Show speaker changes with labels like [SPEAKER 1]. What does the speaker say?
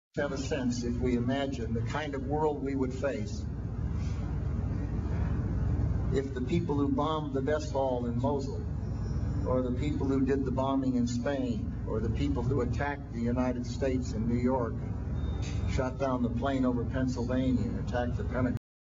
[SPEAKER 1] have a sense, if we imagine the kind of world we would face if the people who bombed the Vestfall in Mosul, or the people who did the bombing in Spain, or the people who attacked the United States in New York, shot down the plane over Pennsylvania, attacked the Pentagon.